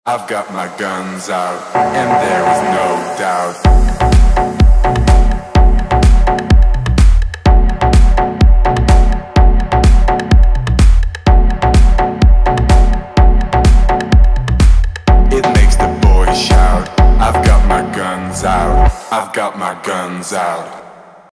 I've got my guns out, and there is no doubt. It makes the boys shout. I've got my guns out. I've got my guns out.